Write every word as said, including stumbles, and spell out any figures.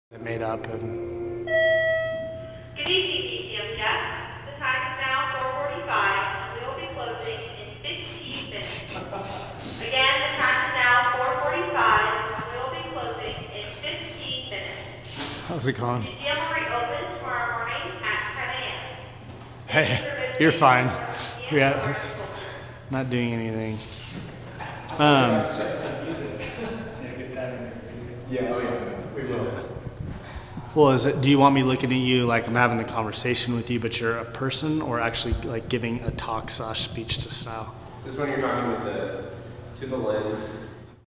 It made up and. Good evening, D C M guests. The time is now four forty-five, and we will be closing in fifteen minutes. Again, the time is now four forty-five, and we will be closing in fifteen minutes. How's it going? D C M will reopen tomorrow morning at ten A M Hey, you're fine. Yeah, not doing anything. Um. Yeah, oh yeah, we will. Well, is it? Do you want me looking at you like I'm having the conversation with you, but you're a person, or actually like giving a talk slash speech to style? This one you're talking with the to the lens.